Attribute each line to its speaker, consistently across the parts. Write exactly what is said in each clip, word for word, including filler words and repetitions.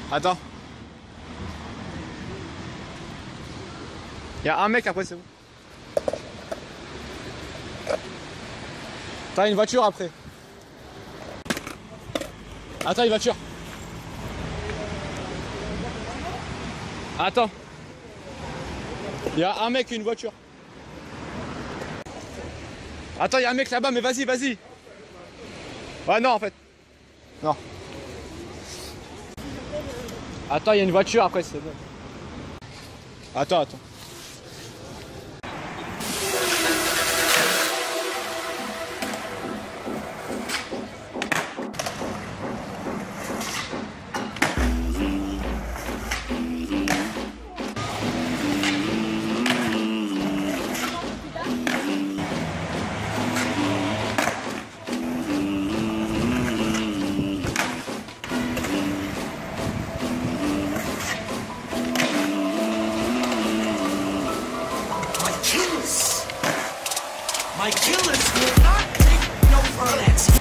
Speaker 1: Attends. Y'a un mec après, c'est bon. Attends, une voiture après. Attends, une voiture. Attends. Y'a un mec et une voiture. Attends, y'a un mec là-bas, mais vas-y, vas-y. Ouais, non, en fait. Non. Attends, y'a une voiture après, c'est bon. Attends, attends.
Speaker 2: My killers will not take no for that.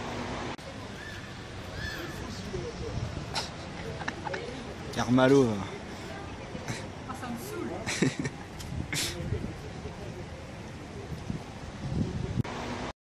Speaker 1: Carmalo.